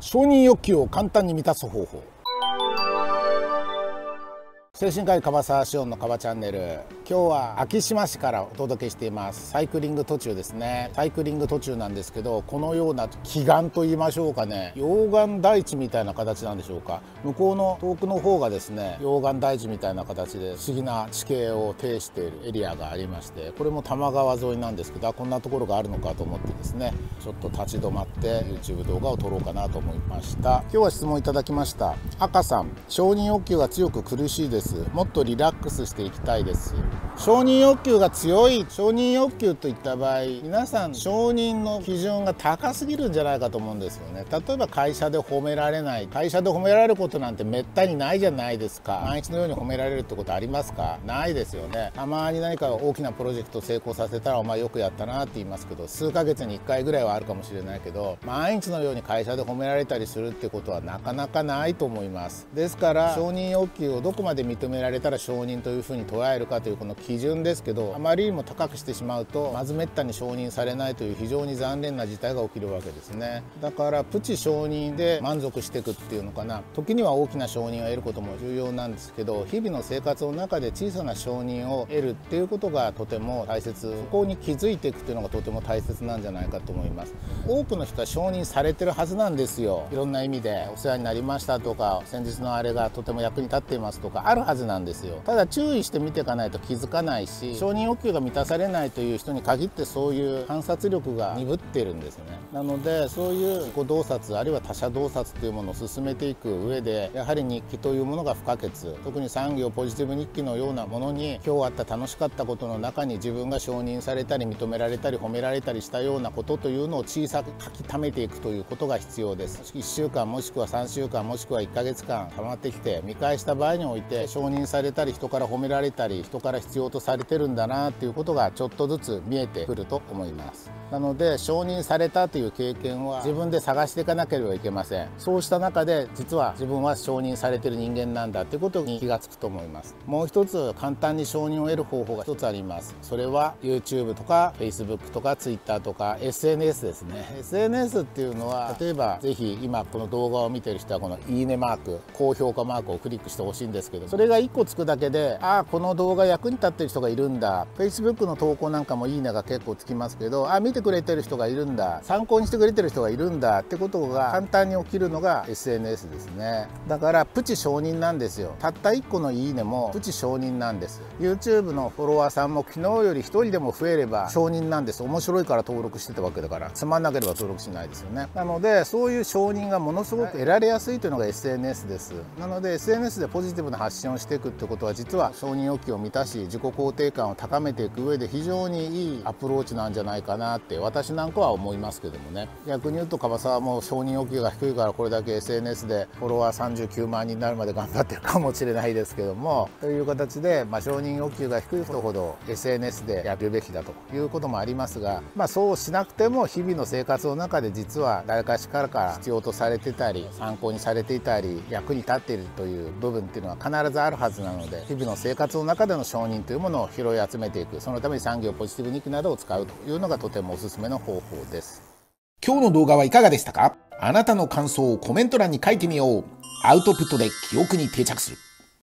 承認欲求を簡単に満たす方法。精神科医樺沢志音の樺チャンネル。今日は昭島市からお届けしています。サイクリング途中ですね。サイクリング途中なんですけど、このような奇岩と言いましょうかね、溶岩台地みたいな形なんでしょうか。向こうの遠くの方がですね、溶岩台地みたいな形で不思議な地形を呈しているエリアがありまして、これも多摩川沿いなんですけど、こんなところがあるのかと思ってですね、ちょっと立ち止まって YouTube 動画を撮ろうかなと思いました。今日は質問いただきました。赤さん、承認欲求が強く苦しいです。もっとリラックスしていきたいです。承認欲求が強い、承認欲求といった場合、皆さん承認の基準が高すぎるんじゃないかと思うんですよね。例えば会社で褒められない、会社で褒められることなんてめったにないじゃないですか。毎日のように褒められるってことありますか？ないですよね。たまに何か大きなプロジェクトを成功させたらお前よくやったなって言いますけど、数ヶ月に1回ぐらいはあるかもしれないけど、毎日のように会社で褒められたりするってことはなかなかないと思います。ですから承認欲求をどこまで認められたら承認というふうに捉えるかというこの基準ですけど、あまりにも高くしてしまうとまずめったに承認されないという非常に残念な事態が起きるわけですね。だからプチ承認で満足していくっていうのかな、時には大きな承認を得ることも重要なんですけど、日々の生活の中で小さな承認を得るっていうことがとても大切、そこに気づいていくっていうのがとても大切なんじゃないかと思います。多くの人は承認されてるはずなんですよ。いろんな意味でお世話になりましたとか、先日のあれがとても役に立っていますとかあるはずなんですよ。ただ注意して見ていかないと気づかないし、承認欲求が満たされないという人に限ってそういう観察力が鈍っているんですね。なのでそういう自己洞察あるいは他者洞察というものを進めていく上で、やはり日記というものが不可欠、特に産業ポジティブ日記のようなものに今日あった楽しかったことの中に自分が承認されたり認められたり褒められたりしたようなことというのを小さく書き溜めていくということが必要です。1週間もしくは3週間もしくは1ヶ月間溜まってきて見返した場合において、承認されたり人から褒められたり人から必要とされてるんだなっていうことがちょっとずつ見えてくると思います。なので承認されたという経験は自分で探していかなければいけません。そうした中で実は自分は承認されている人間なんだということに気がつくと思います。もう一つ簡単に承認を得る方法が一つあります。それは YouTube とか Facebook とか Twitter とか SNS ですね。 SNS っていうのは、例えばぜひ今この動画を見ている人はこのいいねマーク、高評価マークをクリックしてほしいんですけど、それが1個つくだけで、ああこの動画役に立ってる人がいるんだ、 Facebook の投稿なんかもいいねが結構つきますけど、ああ見てくれてる人がいるんだ、参考にしてくれてる人がいるんだってことが簡単に起きるのが SNS ですね。だからプチ承認なんですよ。たった1個のいいねもプチ承認なんです。 YouTube のフォロワーさんも昨日より1人でも増えれば承認なんです。面白いから登録してたわけだから、つまんなければ登録しないですよね。なのでそういう承認がものすごく得られやすいというのが SNS です。なので SNS でポジティブな発信をしていくってことは、実は承認欲求を満たし自己肯定感を高めていく上で非常にいいアプローチなんじゃないかなって私なんかは思いますけどもね。逆に言うと樺沢も承認欲求が低いからこれだけ SNS でフォロワー39万人になるまで頑張ってるかもしれないですけども、という形で、承認欲求が低い人ほど SNS でやるべきだということもありますが、そうしなくても日々の生活の中で実は誰かしらから必要とされてたり参考にされていたり役に立っているという部分っていうのは必ずあるはずなので、日々の生活の中での承認というものを拾い集めていく、そのために産業ポジティブ日記などを使うというのがとてもおすすめの方法です。 今日の動画はいかがでしたか？あなたの感想をコメント欄に書いてみよう。アウトプットで記憶に定着する。